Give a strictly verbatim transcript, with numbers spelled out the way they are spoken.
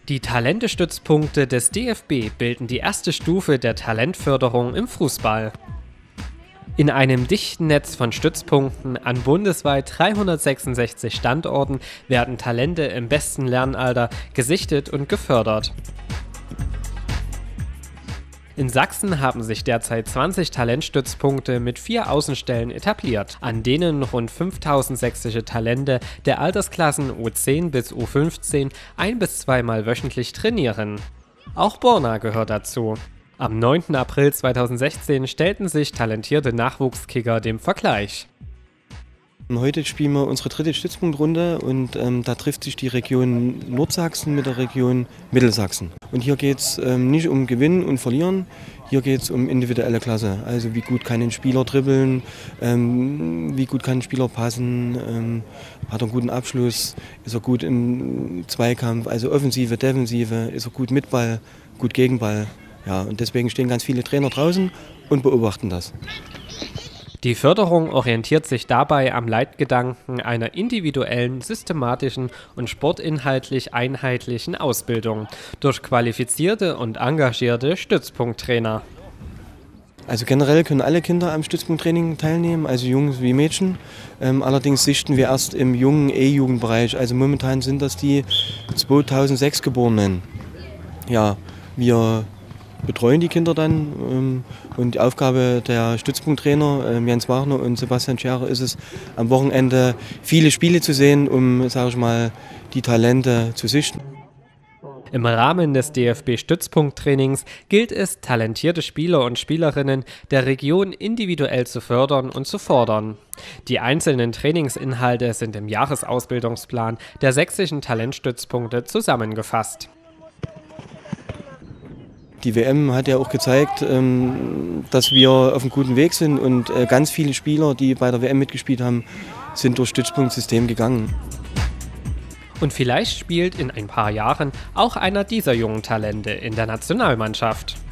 Die Talente-Stützpunkte des D F B bilden die erste Stufe der Talentförderung im Fußball. In einem dichten Netz von Stützpunkten an bundesweit dreihundertsechsundsechzig Standorten werden Talente im besten Lernalter gesichtet und gefördert. In Sachsen haben sich derzeit zwanzig Talentstützpunkte mit vier Außenstellen etabliert, an denen rund fünftausend sächsische Talente der Altersklassen U zehn bis U fünfzehn ein- bis zweimal wöchentlich trainieren. Auch Borna gehört dazu. Am neunten April zweitausendsechzehn stellten sich talentierte Nachwuchskicker dem Vergleich. Heute spielen wir unsere dritte Stützpunktrunde und ähm, da trifft sich die Region Nordsachsen mit der Region Mittelsachsen. Und hier geht es ähm, nicht um Gewinnen und Verlieren, hier geht es um individuelle Klasse. Also wie gut kann ein Spieler dribbeln, ähm, wie gut kann ein Spieler passen, ähm, hat er einen guten Abschluss, ist er gut im Zweikampf, also Offensive, Defensive, ist er gut mit Ball, gut gegen Ball. Ja, und deswegen stehen ganz viele Trainer draußen und beobachten das. Die Förderung orientiert sich dabei am Leitgedanken einer individuellen, systematischen und sportinhaltlich einheitlichen Ausbildung durch qualifizierte und engagierte Stützpunkttrainer. Also generell können alle Kinder am Stützpunkttraining teilnehmen, also Jungs wie Mädchen. Ähm, allerdings sichten wir erst im jungen E-Jugendbereich. Also momentan sind das die zweitausendsechs Geborenen. Ja, wir betreuen die Kinder dann ähm, und die Aufgabe der Stützpunkttrainer ähm, Jens Wagner und Sebastian Scherer ist es, am Wochenende viele Spiele zu sehen, um, sage ich mal, die Talente zu sichten. Im Rahmen des D F B-Stützpunkttrainings gilt es, talentierte Spieler und Spielerinnen der Region individuell zu fördern und zu fordern. Die einzelnen Trainingsinhalte sind im Jahresausbildungsplan der sächsischen Talentstützpunkte zusammengefasst. Die W M hat ja auch gezeigt, dass wir auf einem guten Weg sind und ganz viele Spieler, die bei der W M mitgespielt haben, sind durch Stützpunktsystem gegangen. Und vielleicht spielt in ein paar Jahren auch einer dieser jungen Talente in der Nationalmannschaft.